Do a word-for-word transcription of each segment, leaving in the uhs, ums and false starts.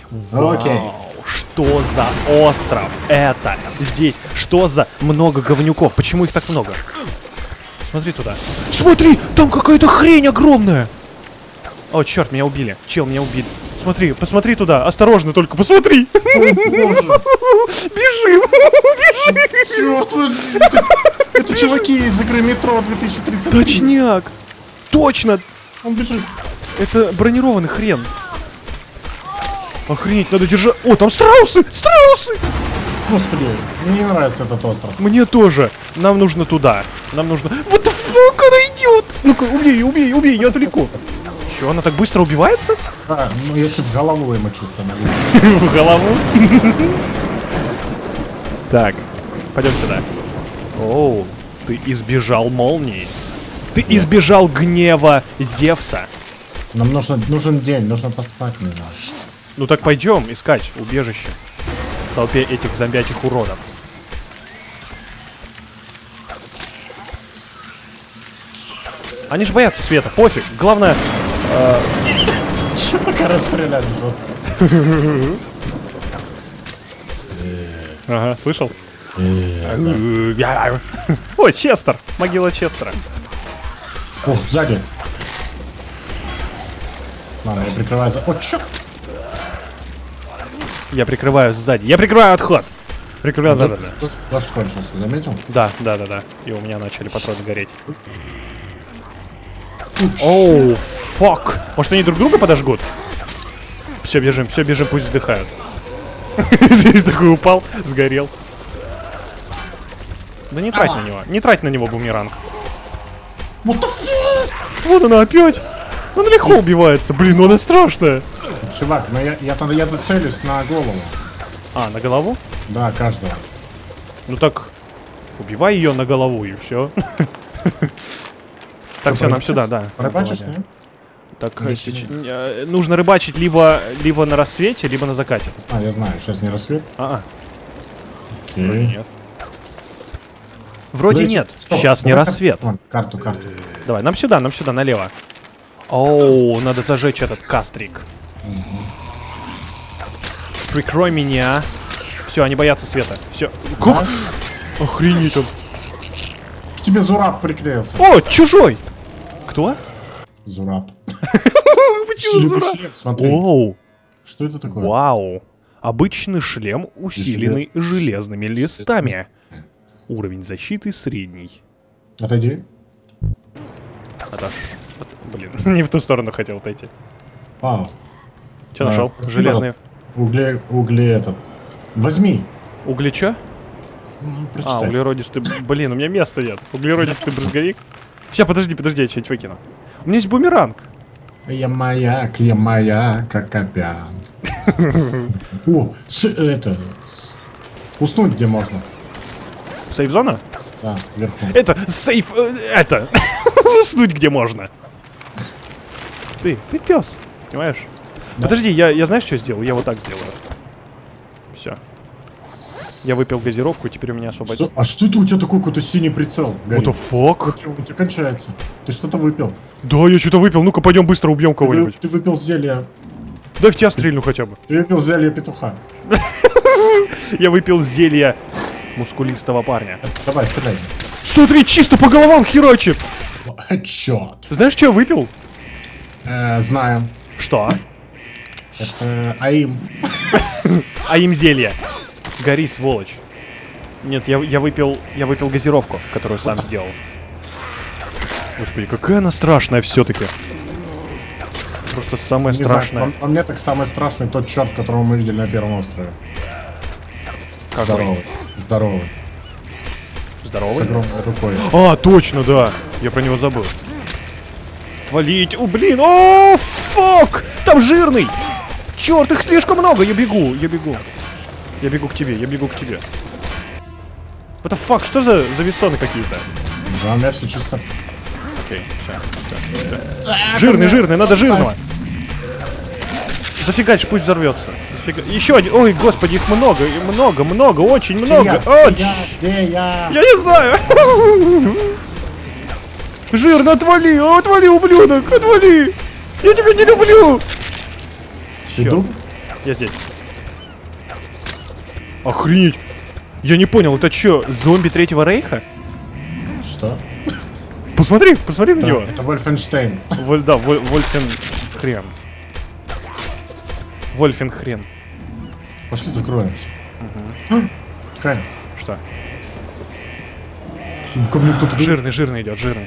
Окей. Что за остров это? Здесь что за много говнюков? Почему их так много? Смотри туда. Смотри, там какая-то хрень огромная. О, черт, меня убили. Чел, меня убили. Смотри, посмотри туда. Осторожно, только посмотри. Бежим. Бежим. Это чуваки из игры Метро две тысячи тридцать. Точняк. Точно. Он бежит. Это бронированный хрен. Охренеть, надо держать. О, там страусы! Страусы! Господи, мне не нравится этот остров. Мне тоже. Нам нужно туда. Нам нужно... Вот the fuck, она идет! Ну-ка, убей, убей, убей, я отвлеку. Че, она так быстро убивается? А, ну если в голову ему чисто налить. В голову? Так, пойдем сюда. Оу, ты избежал молнии. Ты избежал гнева Зевса. Нам нужно, нужен день, нужно поспать не надо. Ну так пойдем искать убежище в толпе этих зомбячих уродов. Они же боятся света, пофиг. Главное... Э... Че пока расстрелять жестко? Ага, слышал? Ой, Честер! Могила Честера. О, сзади. Ладно, я прикрываю за... О, чё? Я прикрываю сзади. Я прикрываю отход. Прикрываю, да, да, да. Дождь кончился, заметил? Да, да, да, да. И у меня начали патроны гореть. Оу, фак. Может, они друг друга подожгут? Все, бежим, все, бежим, пусть вздыхают. Здесь такой упал, сгорел. Да не трать на него. Не трать на него бумеранг. Вот она опять. Она легко убивается. Блин, ну она страшная. Чувак, ну я, я, я зацелюсь на голову. А, на голову? Да, каждого. Ну так, убивай ее на голову и все. Так, все, нам сюда, да. Рыбачишь, нет? Так, нужно рыбачить либо либо на рассвете, либо на закате. А, я знаю, сейчас не рассвет. А, Окей. нет. Вроде нет. Сейчас не рассвет. Карту, карту. Давай, нам сюда, нам сюда, налево. Оу, надо зажечь этот кастрик. Прикрой меня. Все, они боятся света. Все. Как? Охренеть он. К тебе Зураб приклеился. О, чужой! Кто? Зураб. Почему Зураб? Смотри. Оу. Что это такое? Вау. Обычный шлем, усиленный железными листами. Уровень защиты средний. Отойди. Отош... От... Блин, не в ту сторону хотел отойти. А. Че нашел? А, Железные. Угли, угли этот. Возьми. Угли чё? Ну, а, углеродистый... Блин, у меня места нет. Углеродистый брызговик. Сейчас, подожди, подожди, я что-нибудь выкину. У меня есть бумеранг. Я маяк, я маяк, как опять. О, это... Уснуть где можно. Сейф-зона? Да, вверху. Это сейф... Это... Уснуть где можно. Ты, ты пес, понимаешь? Да. Подожди, я, я знаешь, что сделал? Я вот так сделаю. Все. Я выпил газировку, теперь у меня освободил. Что? А что это у тебя такой какой-то синий прицел? What the fuck? У тебя кончается. Ты что-то выпил? Да, я что-то выпил. Ну-ка, пойдем быстро убьем кого-нибудь. Ты, ты выпил зелье. Дай в тебя стрельну хотя бы. Ты выпил зелье петуха. Я выпил зелье мускулистого парня. Давай, стреляй. Смотри, чисто по головам херачит. Черт. Знаешь, что я выпил? Э, знаю. Что? Это АИМ. АИМ зелье. Гори, сволочь. Нет, я, я выпил. Я выпил газировку, которую сам сделал. Господи, какая она страшная все-таки. Просто самое Не страшное. Знаю, по, по мне так самый страшный тот черт, которого мы видели на первом острове. Какой? Здоровый. Здоровый. Здоровый? С огромной рукой. А, точно, да. Я про него забыл. Отвалить. О, блин. О, фак! Там жирный. Черт, их слишком много. Я бегу, я бегу. Я бегу к тебе, я бегу к тебе. Это фак, что за зависоны какие-то? Да, мясо чисто. Окей, все, все, все. Жирный, жирный, надо жирного. Зафигач, пусть взорвется. Зафига... Еще один. Ой, господи, их много, много, много, очень много. Я, я, где я? Я не знаю. Жирно, отвали, отвали, ублюдок, отвали. Я тебя не люблю. Иду? Я здесь. Охренеть! Я не понял, это что, зомби Третьего Рейха? Что? Посмотри, посмотри на Да, него. это Вольфенштейн. Воль, да, Воль, Вольфен хрен. Вольфен хрен. Пошли закроемся. Угу. Кань. Что? Ко мне кто-то... Жирный, жирный идет, жирный.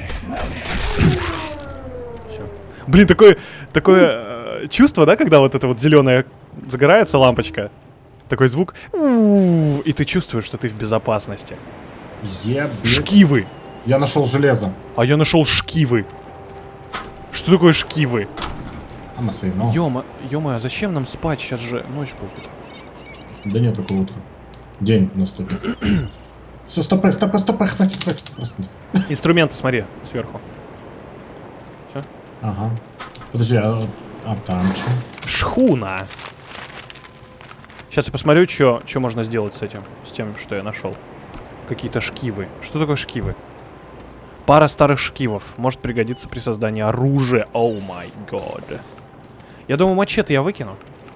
Все. Блин, такое, такое э, чувство, да, когда вот эта вот зеленая загорается лампочка. Такой звук. У-у-у, и ты чувствуешь, что ты в безопасности. Ебать. Шкивы. Я нашел железо. А я нашел шкивы. Что такое шкивы? Ну. Ёма, ёма, а зачем нам спать? Сейчас же ночь будет. Да нет, только утро. День наступит. Все, стопэ, стопэ, стопэ, хватит, хватит. Инструменты, смотри, сверху. Все. Ага. Подожди, а, а там что? Шхуна. Сейчас я посмотрю, что можно сделать с этим, с тем, что я нашел. Какие-то шкивы. Что такое шкивы? Пара старых шкивов. Может пригодиться при создании оружия. О май год. Я думаю, мачете я выкину.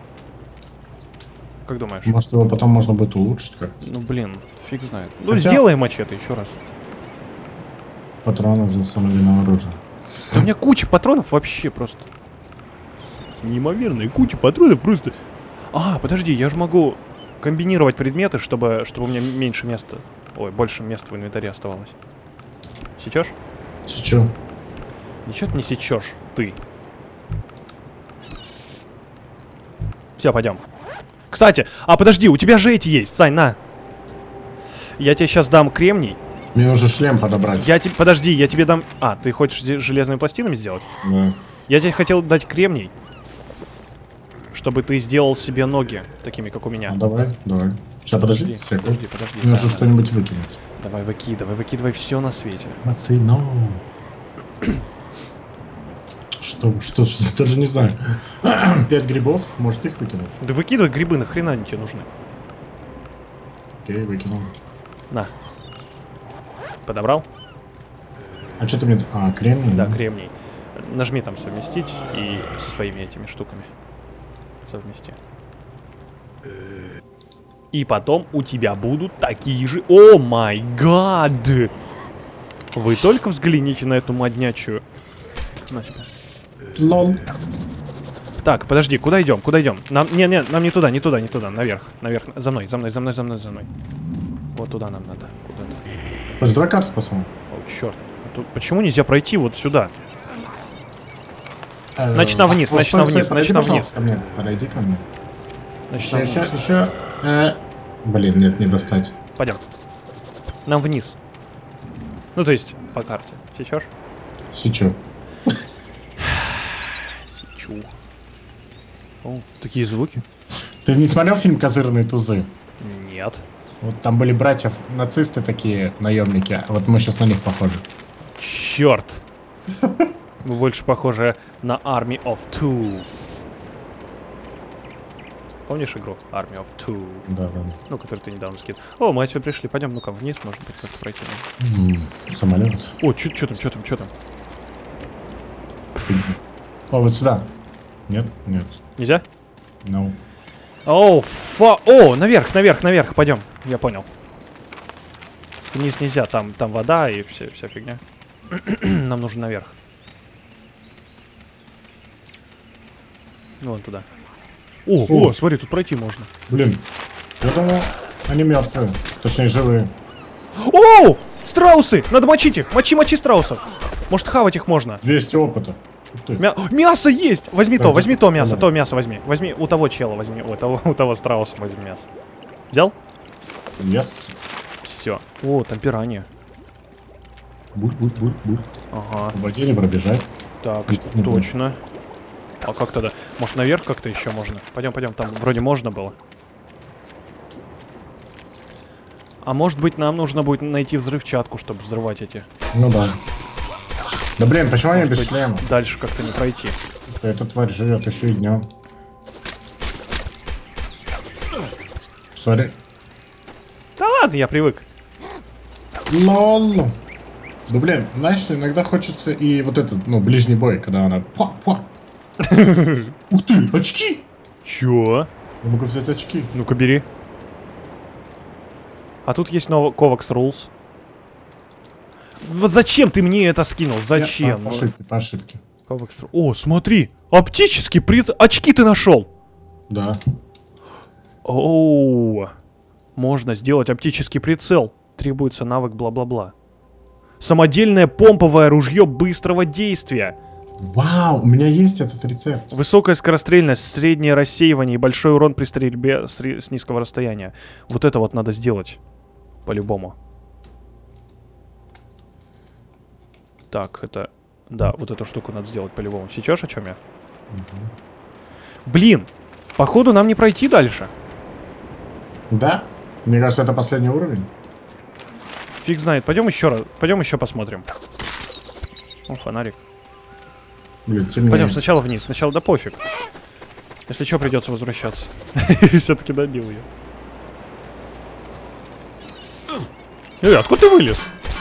Как думаешь? Может, его потом можно будет улучшить как-то? Ну, блин, фиг знает. Ну, Хотя... сделай мачете еще раз. Патронов для самодельного оружия. Да у меня куча патронов вообще просто. Неимоверная куча патронов просто... А, подожди, я же могу комбинировать предметы, чтобы, чтобы у меня меньше места... Ой, больше места в инвентаре оставалось. Сечешь? Сечу. Ничего ты не сечешь, ты. Все, пойдем. Кстати, а подожди, у тебя же эти есть, Сань, на. Я тебе сейчас дам кремний. Мне нужно шлем подобрать. Я тебе, подожди, я тебе дам... А, ты хочешь железными пластинами сделать? Да. Я тебе хотел дать кремний, чтобы ты сделал себе ноги такими, как у меня. Ну, давай, давай. Сейчас, подожди, Подожди, секунду. подожди, подожди. Мне нужно Да, что-нибудь да. выкинуть. Давай выкидывай, выкидывай все на свете. Say no. Что, что, что, даже не знаю. Пять грибов, может их выкинуть? Да выкидывай грибы, нахрена они тебе нужны? Окей, выкинул. На. Подобрал? А что ты мне... А, кремний? Да, кремний. Нажми там совместить и со своими этими штуками совмести. И потом у тебя будут такие же... О май гад! Вы только взгляните на эту моднячую. На тебя. Лол. Так, подожди, куда идем? Куда идем? Нам, не, не, нам не туда, не туда, не туда, наверх, наверх, за мной, за мной, за мной, за мной, за мной. Вот туда нам надо, куда-то. Подожди, давай карту посмотрим. О, черт. Тут, почему нельзя пройти вот сюда? Э, Значит, на вниз, а, значит, стой, на стой, вниз, подойди, значит, на вниз. пожалуйста, ко мне. Подойди ко мне. Значит, на Еще, вниз. еще, еще. Э, блин, нет, не достать. Пойдем. Нам вниз. Ну, то есть, по карте. Сечешь? Сечу. Сечу. О, такие звуки? Ты не смотрел фильм «Козырные тузы»? Нет. Вот там были братья нацисты такие, наемники, а вот мы сейчас на них похожи. Черт. Мы больше похожи на Army of Two. Помнишь игру Army of Two? Да, да, да. Ну, который ты недавно скинул. О, мы отсюда пришли. Пойдем, ну-ка, вниз, может быть, как-то пройти. М-м, самолет. О, что там, что там, что там? О, вот сюда. Нет? Нет. Нельзя? No. О, фа... О, наверх, наверх, наверх, пойдем. Я понял. Вниз нельзя, там, там вода и вся, вся фигня. Нам нужно наверх. Вон туда. О, о, о, смотри, тут пройти можно. Блин, я думал, они мертвые. Точнее, живые. О, страусы! Надо мочить их! Мочи, мочи страусов! Может, хавать их можно? двести опыта. Мя... Мясо есть! Возьми то, Пойди. возьми то мясо, Давай. то мясо возьми. Возьми у того чела, возьми, у того, у того страуса возьми мясо. Взял? Yes. Все. О, там пиранья. Буль-буль-буль-буль. Ага. В воде не пробежать. Так, Мгм. точно. А как тогда? Может, наверх как-то еще можно? Пойдем, пойдем, там вроде можно было. А может быть, нам нужно будет найти взрывчатку, чтобы взрывать эти. Ну да. Да блин, почему они Может без быть, шлема? дальше как-то не пройти. Эта тварь живет еще и днем. Сори. Да ладно, я привык. Лол. Да блин, знаешь, иногда хочется и вот этот, ну, ближний бой, когда она... Па-па. Ух ты, очки! Чё? Я могу взять очки. Ну-ка, бери. А тут есть новый Kovacs Rules. Вот зачем ты мне это скинул? Зачем? Я, по, по ошибке, по ошибке. Kovacs Rules. О, смотри! Оптический прит... Очки ты нашел! Да. Оу. Можно сделать оптический прицел. Требуется навык бла-бла-бла. Самодельное помповое ружье быстрого действия. Вау, у меня есть этот рецепт. Высокая скорострельность, среднее рассеивание и большой урон при стрельбе с, с низкого расстояния. Вот это вот надо сделать. По-любому. Так, это... Да, вот эту штуку надо сделать по-любому. Сечешь, о чем я? Угу. Блин! Походу нам не пройти дальше. Да? Мне кажется, это последний уровень. Фиг знает. Пойдем еще раз. Пойдем еще посмотрим. О, фонарик. Блин, темнее. Пойдем сначала вниз. Сначала да пофиг. Если что, придется возвращаться. Все-таки добил ее. Эй, откуда ты вылез?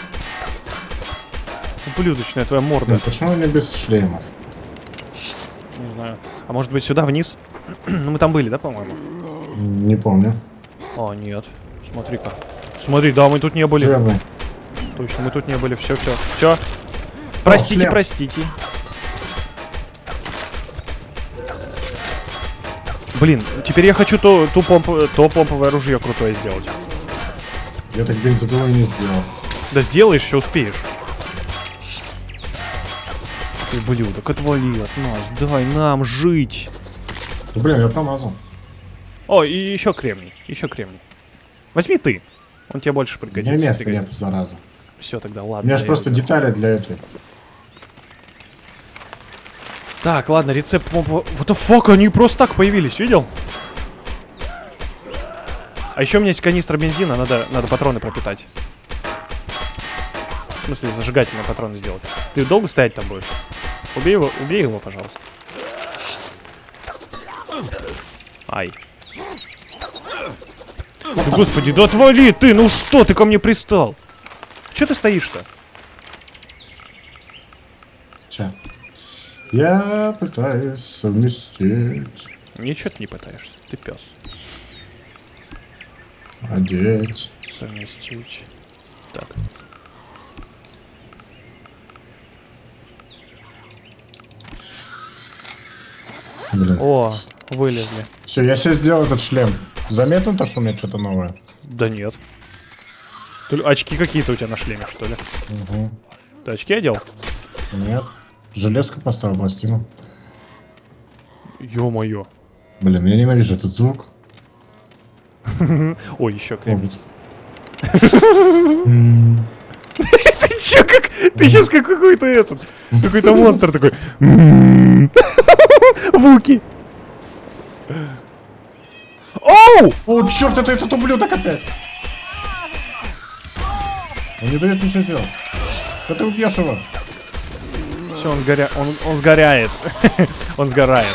Ублюдочная твоя морда. Блин, почему они без шлемов? Не знаю. А может быть сюда вниз? Ну мы там были, да, по-моему? Не помню. О, нет. Смотри-ка. Смотри, да, мы тут не были. Жирный. Точно, мы тут не были. Все, все, все. Простите, шлем. простите. Блин, теперь я хочу то, ту помп, то помповое ружье крутое сделать. Я так бензопилой не сделал. Да сделаешь, еще успеешь. Ты, блюдок, отвали от нас. Дай нам жить. Да, блин, я промазал. О, и еще кремний. Еще кремний. Возьми ты. Он тебе больше У меня пригодится. места пригодится. нет, зараза. Все, тогда У ладно. меня же я просто иду. детали для этой. Так, ладно, рецепт помпового... Вот the fuck, они просто так появились, видел? А еще у меня есть канистра бензина, надо, надо патроны пропитать. В смысле, зажигательные патроны сделать. Ты долго стоять там будешь? Убей его, убей его, пожалуйста. Ай. Да, господи, да отвали ты! Ну что ты ко мне пристал? Че ты стоишь-то? Че? Я пытаюсь совместить. Ничего ты не пытаешься, ты пес. Одеть. Совместить. Так. Блин. О, вылезли. Все, я себе сделал этот шлем. Заметно то, что у меня что-то новое? Да нет. Ты, очки какие-то у тебя на шлеме, что ли? Угу. Ты очки одел? Нет. Железку поставил, пластину. Ё-моё. Блин, я ненавижу этот звук. Ой, еще кремний. М. Ты чё, как... Ты сейчас как какой-то этот... Какой-то монстр такой... Вуки. Оу! О, черт, это этот ублюдок опять! Он не дает ничего сделать. Да ты убьешь его. Все, он сгоря... Он, он сгоряет. Он сгорает.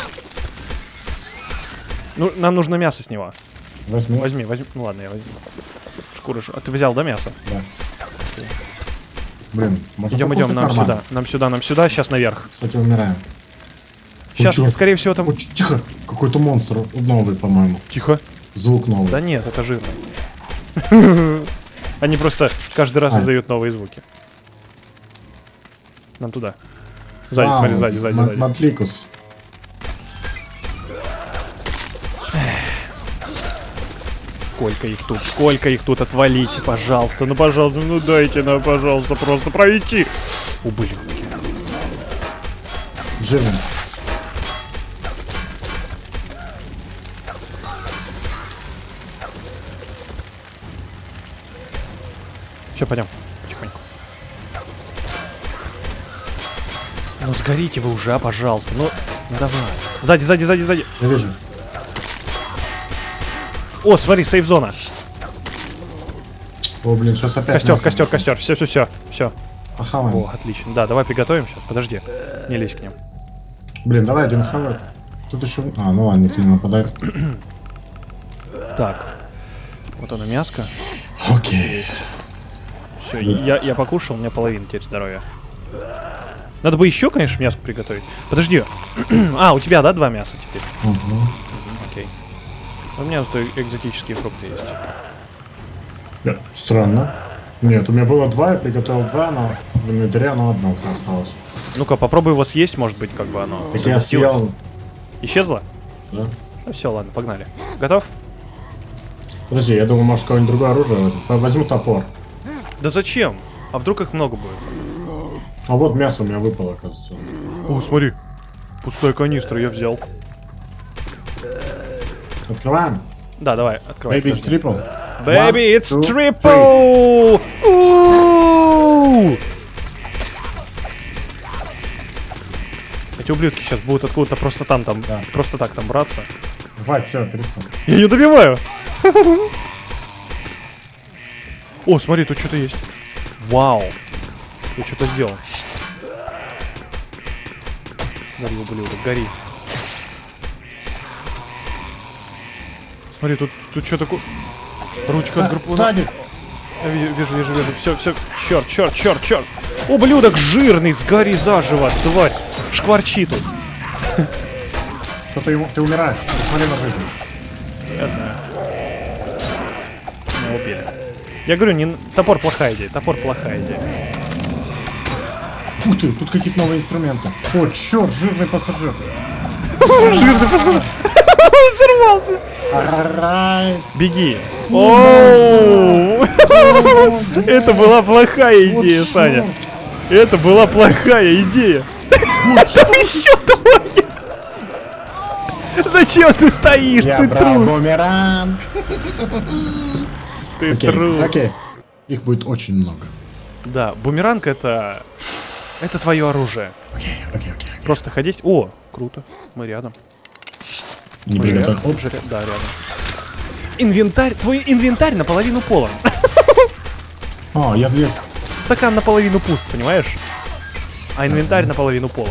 Ну, нам нужно мясо с него. Возьми. Возьми, возьми. Ну ладно, я возьму. Шкура. ш- А ты взял, да, мясо? Да. Блин, можно Идем, покушать идем, нам нормально. сюда. Нам сюда, нам сюда, сейчас наверх. Кстати, умираем. Сейчас, чё? скорее всего, там. О, ч- тихо, какой-то монстр новый, по-моему. Тихо. Звук новый. Да нет, это жирно. Они просто каждый раз А. издают новые звуки. Нам туда. Сзади, А, смотри, сзади, сзади, Мат- сзади. Матликус. Сколько их тут, сколько их тут, отвалите, пожалуйста, ну пожалуйста, ну дайте нам, пожалуйста, просто пройти. Ублюдки. Жирный. Все, пойдем, потихоньку. Ну сгорите вы уже, а, пожалуйста, ну, ну давай. Сзади, сзади, сзади, сзади. Я вижу. О, смотри, сейф-зона. О, блин, сейчас опять... Костер, мясо костер, нашло. костер, все, все, все, все. Ахаваем. О, отлично. Да, давай приготовим сейчас. Подожди. Не лезь к ним. Блин, давай один хавай. Тут еще... А, ну ладно, никто не нападает. Так. Вот оно, мяско. Окей. Все, я, я покушал, у меня половина теперь здоровья. Надо бы еще, конечно, мяско приготовить. Подожди. А, у тебя, да, два мяса теперь? Угу. Мгм, окей. У меня зато экзотические фрукты есть. Нет, странно. Нет, у меня было два, я приготовил два, но в инвентаре оно одно осталось. Ну-ка, попробуй его съесть, может быть, как бы оно... Так я съел. Исчезло? Да. Ну все, ладно, погнали. Готов? Подожди, я думал, может, какое-нибудь другое оружие возьму. Возьму топор. Да зачем? А вдруг их много будет? А вот мясо у меня выпало, оказывается. О, смотри. Пустая канистра я взял. Открываем. Да, давай, открывай. Baby, it's triple. Baby, One, it's two, triple! У-у-у! Эти ублюдки сейчас будут откуда-то просто там, там, Да. просто так там браться. Хватит, все, перестань. Я ее добиваю! О, смотри, тут что-то есть. Вау! Ты что-то сделал. Гори, ублюдок, гори. Смотри, тут, тут что такое? Ручка от гарпуна. Сзади. Я вижу, вижу, вижу, вижу. Все, все. Черт, черт, черт, черт. Ублюдок жирный, сгори заживо, тварь. Шкварчи тут. Что-то ему... Ты умираешь. Смотри на жизнь. Я знаю. Меня убили. Я говорю, не... топор плохая идея, топор плохая идея. Ух ты, тут какие-то новые инструменты. О, черт, жирный пассажир. Жирный пассажир. Взорвался. Арай. Беги. Оу. Это была плохая идея, Саня. Это была плохая идея. Там еще двое. Зачем ты стоишь? Я Ты брал трус. бумеранг. Ты Окей, трус. окей. Их будет очень много. Да, бумеранг это... Это твое оружие. Окей, окей, окей. Просто ходить... О, круто. Мы рядом. Не Мы приготовил. рядом. Уже ря- Да, рядом. Инвентарь... Твой инвентарь наполовину полон. А, я здесь. Стакан наполовину пуст, понимаешь? А инвентарь наполовину полон.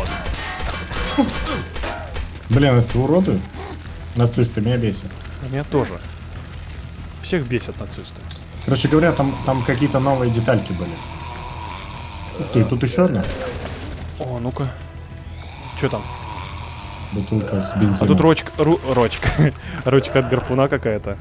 Блин, эти уроды. Нацисты меня бесят. Меня тоже. Всех бесят нацисты. Короче говоря, там, там какие-то новые детальки были. Ух ты, тут еще одна О, ну-ка. Что там? бутылка с бензином. А тут рочка... Ру, рочка. Ручка от гарпуна какая-то.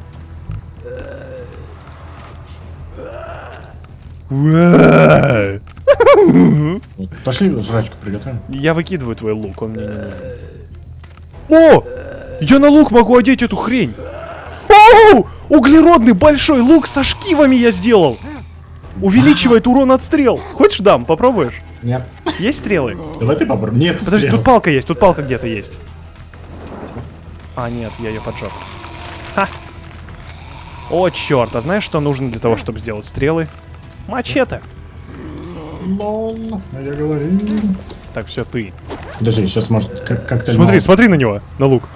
Вот. Пошли жрачку приготовим. Я выкидываю твой лук, он мне не нужен. О! Я на лук могу одеть эту хрень! Оу! Углеродный большой лук со шкивами я сделал! Увеличивает урон от стрел. Хочешь дам? Попробуешь? Нет. Есть стрелы? Давай ты попробуй. Нет, Подожди, стрел. тут палка есть, тут палка где-то есть. А, нет, я ее поджег. Ха! О, черт, а знаешь, что нужно для того, чтобы сделать стрелы? Мачете. Лол, а я говорю. Так, все, ты. Подожди, сейчас может как как-то. Смотри, смотри на него, на лук.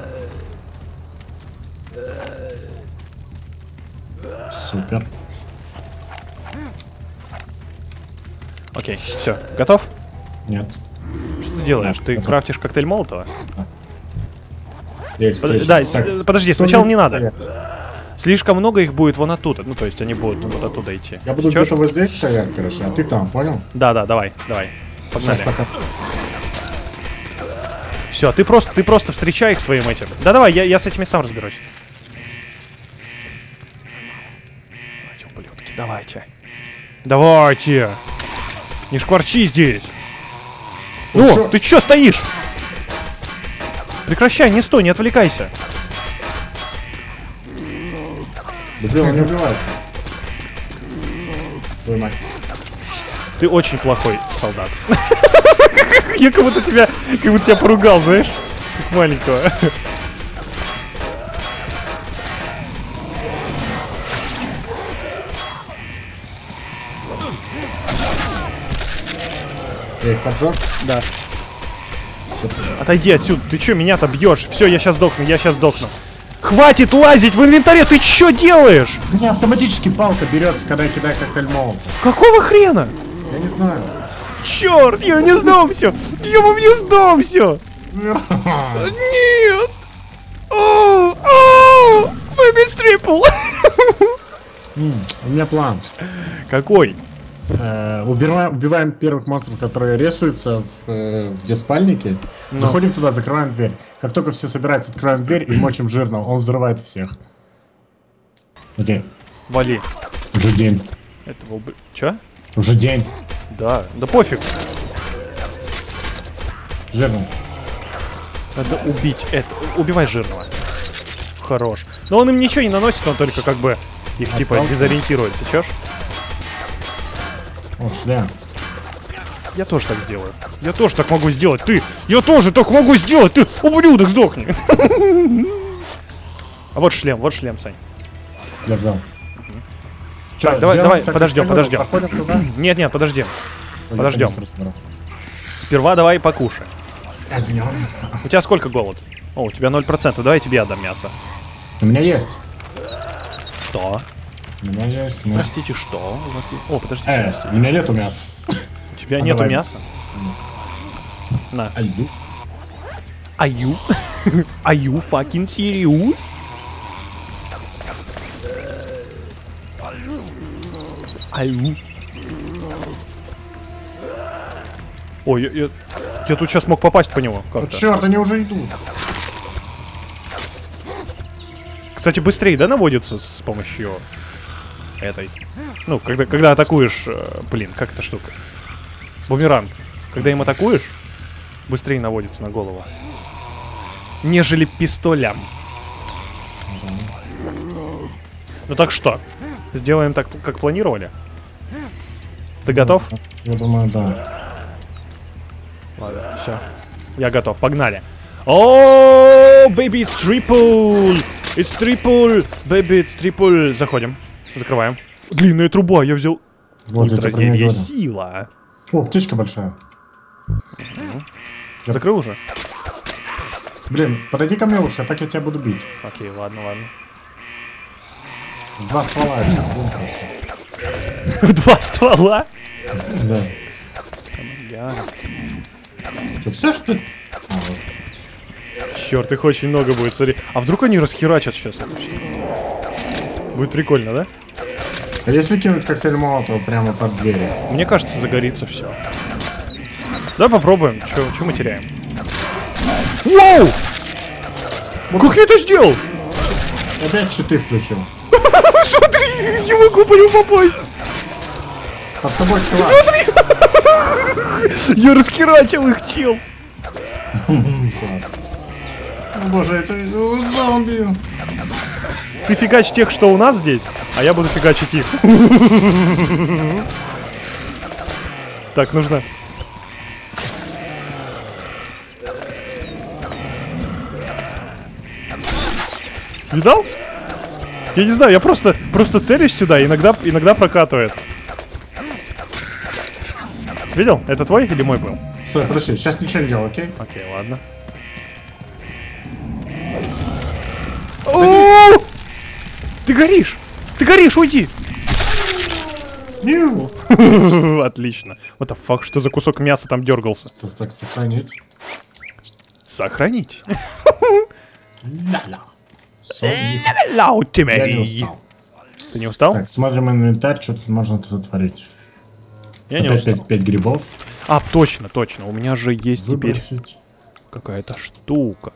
Супер. Окей, все, готов? Нет. Что ты делаешь? Да, Ты готов. крафтишь коктейль Молотова? Я их Под- встречу. Да, Так, с- подожди, сначала не надо. стоять? Слишком много их будет вон оттуда. Ну, то есть они будут вот оттуда идти. Я буду Сечёшь? где-то вот здесь стоять, короче, а ты там, понял? Да, да, давай, давай. Погнали. Сейчас пока. Все, ты просто, ты просто встречай их своим этим. Да давай, я, я с этими сам разберусь. Давайте, ублюдки, давайте. Давайте. Не шкварчи здесь. Ну Ну, чё? ты чё стоишь? Прекращай, не стой, не отвлекайся. Да дело не убивается. Твою мать. Ты очень плохой солдат. Я как будто тебя, как будто тебя поругал, знаешь? Как маленького. Я их поджег. Да. Отойди отсюда. Ты чё, меня-то бьешь? Все, я сейчас сдохну, я сейчас сдохну. Хватит лазить в инвентаре, ты чё делаешь? У меня автоматически палка берется, когда я кидаю коктейль молотов. Какого хрена? Я не знаю. Черт, я не сдамся! Я вам не сдамся! Нет! Оу, оу! Baby Triple! М, У меня план. Какой? Э, убиваем, убиваем первых монстров, которые рисуются в, э, в деспальнике. Ну. Заходим туда, закрываем дверь. Как только все собираются, открываем дверь и мочим жирного. Он взрывает всех. Окей. Вали. Уже день. Этого уб... Чё? Уже день. Да, да пофиг. Жирный. Надо убить это. Убивай жирного. Хорош. Но он им ничего не наносит, он только как бы их типа Отталкивает. дезориентирует. Сечешь? О, шлем. Я тоже так сделаю. Я тоже так могу сделать. Ты! Я тоже так могу сделать! Ты, ублюдок, сдохни! А вот шлем, вот шлем, Сань. Я взял. Чё, Так, давай, делаем давай, так, подождем, как подождем. Заходим туда. Нет, нет, подождем. Ой, Подождем. я быстро Сперва давай покушай. Огнём. У тебя сколько голод? О, у тебя ноль процентов. Давай я тебе отдам мясо. У меня есть. Что? У меня есть. у меня- Простите, что? У нас есть... О, подождите, Э, подождите. у меня нету мяса. У тебя а нету давай. мяса? На. А иду. Are you? Are you fucking serious? Аю. Ой, я, я, я тут сейчас мог попасть по нему О, как-то. черт, они уже идут. Кстати, быстрее, да, наводится с помощью этой? Ну, когда, когда атакуешь, э, блин, как эта штука? Бумеранг. Когда им атакуешь, быстрее наводится на голову. Нежели пистолям. Ну так что? Сделаем так, как планировали? Ты готов? Я думаю, да. Ладно, все. Я готов, погнали. О, baby, it's triple! It's triple! Baby, it's triple! Заходим. Закрываем. Длинная труба, я взял. Вот, я тебе про неё Ультразелье говорю. сила. О, птичка большая. Закрыл уже? Блин, подойди ко мне лучше, а так я тебя буду бить. Окей, ладно, ладно. Два ствола. я щас буду просто. Два ствола? Да. Я... Что, все, что ли? А, вот. Черт, их очень много будет, смотри. А вдруг они расхерачат сейчас это все? Будет прикольно, да? А если кинуть коктейль Молотова прямо под дверью? Мне кажется, загорится все. Давай попробуем. Че мы теряем? Вау! Как я это сделал? Опять щиты включил. Смотри, не могу по нему попасть. Под тобой чувак. Я расхерачил их, чел. Класс. О, боже, это э, зомби. Ты фигачь тех, что у нас здесь, а я буду фигачить их. Так, нужно. Видал? Я не знаю, я просто, просто целюсь сюда, иногда, иногда прокатывает. Видел? Это твой или мой был? Стой, подожди, сейчас ничего не делал, окей? Окей, ладно. О! Ты горишь! Ты горишь, уйди! Ю. Отлично. Вот the fuck, что за кусок мяса там дергался? Так, так, сохранить. Сохранить. Да-да. Сохранить. Hello, Я не Тимери. устал. Ты не устал? Так, смотрим инвентарь, что тут можно тут отворить. Я не Опять устал. пять, пять грибов. А, точно, точно. У меня же есть теперь Выбросить. какая-то штука.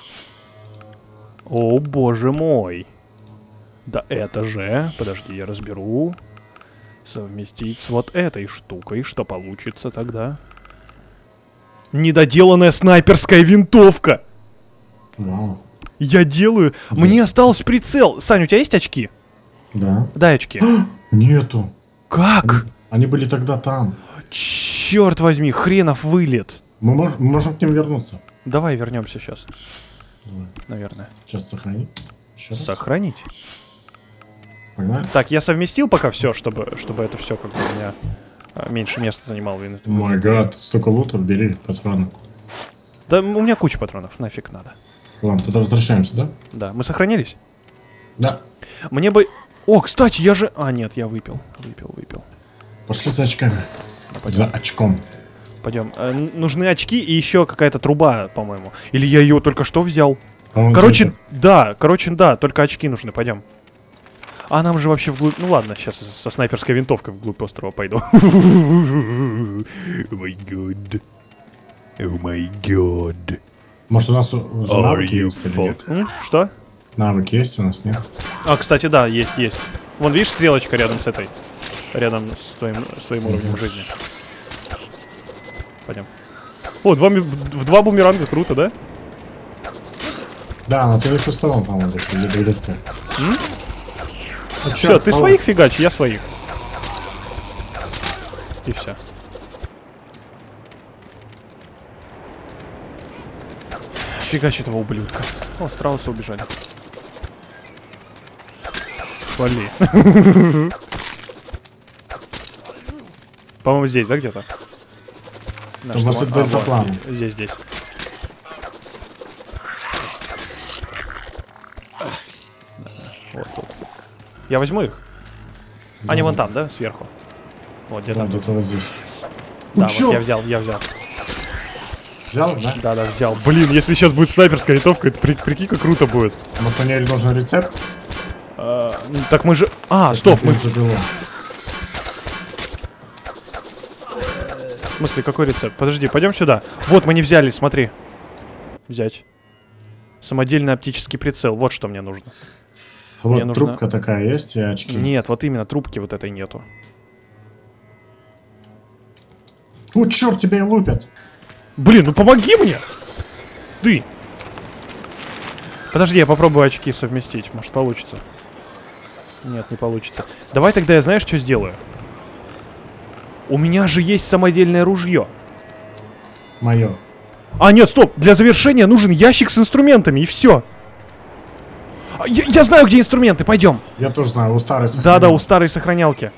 О, боже мой. Да это же... Подожди, я разберу. Совместить с вот этой штукой. Что получится тогда? Недоделанная снайперская винтовка. Вау. Я делаю... Мне остался прицел. Сань, у тебя есть очки? Да. Дай очки. Нету. Как? Они были тогда там. Черт возьми, хренов вылет. Мы, мож- мы можем к ним вернуться. Давай вернемся сейчас. Давай. Наверное. Сейчас сохранить. Еще раз. Сохранить. Погнали. Так, я совместил пока все, чтобы, чтобы это все как бы у меня а, меньше места занимало. Мой гад, столько лутов, бери патроны. Да у меня куча патронов, нафиг надо. Ладно, тогда возвращаемся, да? Да, мы сохранились? Да. Мне бы... О, кстати, я же... А, нет, я выпил. Выпил, выпил. Пошли за очками. Да, За очком. Пойдем. Э, н- нужны очки и еще какая-то труба, по-моему. Или я ее только что взял. По-моему, Короче, это- да, короче, да, только очки нужны, пойдем. А нам же вообще вглубь... Ну ладно, сейчас со снайперской винтовкой вглубь острова пойду. О май год. О май год. Может, у нас уже навыки есть или нет? М? Что? Навыки есть у нас, нет? А, кстати, да, есть, есть. Вон, видишь, стрелочка рядом с этой. Рядом с твоим, с твоим уровнем жизни. Пойдем. О, два, в два бумеранга, круто, да? Да, но ты со сторон, по-моему, или ты. Все, ты своих фигач, я своих. И все. Фигач этого ублюдка. О, страусы убежали. Вали. По-моему, здесь, да, где-то? Здесь, здесь. Вот тут. Я возьму их? Да. Они вон там, да, сверху? Вот, где-то. Да, где-то вот здесь. Да, вот я взял, я взял. Взял, да? Да, да, взял. Блин, если сейчас будет снайперская винтовка, это при, прикинь, как круто будет. Вот мне нужен рецепт. А, ну, так мы же... А, стоп, мы... Забило. В смысле, какой рецепт? Подожди, пойдем сюда. Вот, мы не взяли, смотри. Взять. Самодельный оптический прицел. Вот что мне нужно. Вот мне нужно... трубка такая есть и очки. Нет, вот именно, трубки вот этой нету. О, черт, тебя и лупят. Блин, ну помоги мне! Ты! Подожди, я попробую очки совместить. Может, получится. Нет, не получится. Давай тогда я, знаешь, что сделаю? У меня же есть самодельное ружье. Мое. А, нет, стоп! Для завершения нужен ящик с инструментами, и все. Я, я знаю, где инструменты, пойдем. Я тоже знаю, у старой сохранялки. Да-да, у старой сохранялки.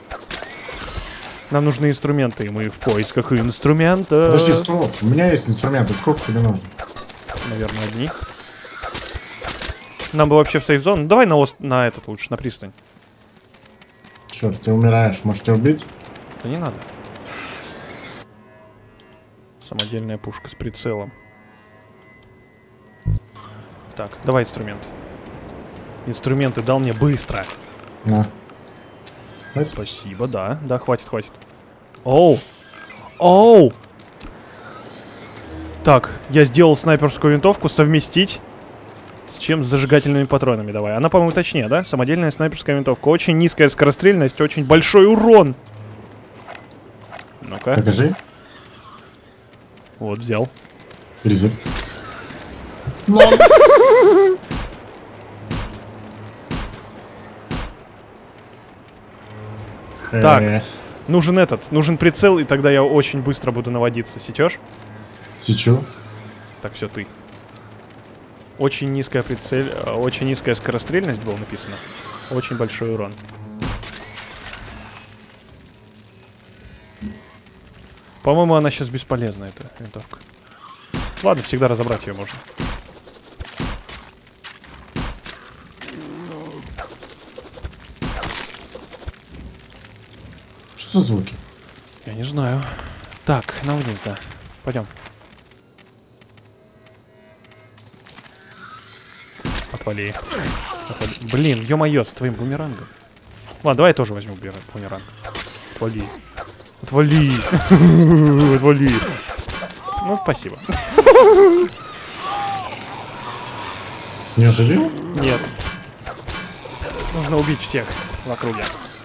Нам нужны инструменты, и мы в поисках инструмента. Подожди, стоп, у меня есть инструменты, сколько тебе нужно? Наверное, одни. Нам бы вообще в сейф-зону. Ну, давай на, ост... на этот лучше, на пристань. Черт, ты умираешь, может тебя убить? Да не надо. Самодельная пушка с прицелом. Так, давай инструмент. Инструменты дал мне быстро. На. Хватит? Спасибо, да. Да, хватит, хватит. Оу! Оу! Так, я сделал снайперскую винтовку. Совместить. С чем? С зажигательными патронами давай. Она, по-моему, точнее, да? Самодельная снайперская винтовка. Очень низкая скорострельность, очень большой урон. Ну-ка. Покажи. Вот, взял. Призыв. Так, нужен этот, нужен прицел, и тогда я очень быстро буду наводиться. Сечешь? Сечу. Так, все, ты. Очень низкая прицель, очень низкая скорострельность было написано. Очень большой урон. По-моему, она сейчас бесполезна, эта винтовка. Ладно, всегда разобрать ее можно. Что за звуки? Я не знаю. Так, на вниз, да. Пойдем. Отвали. Отвали. Блин, ё-моё, с твоим бумерангом. Ладно, давай я тоже возьму бумеранг. Отвали. Отвали. Отвали. Ну, спасибо. Не оживил? Нет. Нужно убить всех в округе.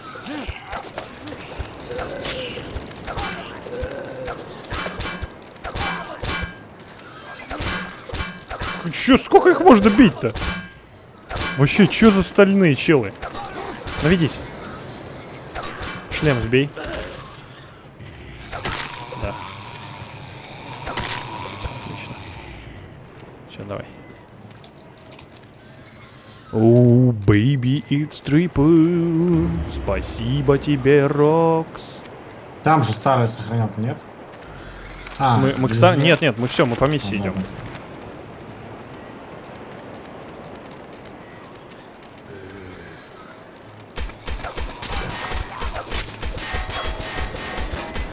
Чё, сколько их можно бить-то? Вообще, чё за стальные челы? Наведись. Шлем сбей. Да. Отлично. Все, давай. Оу, baby, it's triple. Спасибо тебе, Рокс. Там же старая сохранялка, нет? А, Мы, мы к ста... Нет, нет, мы все, мы по миссии идем.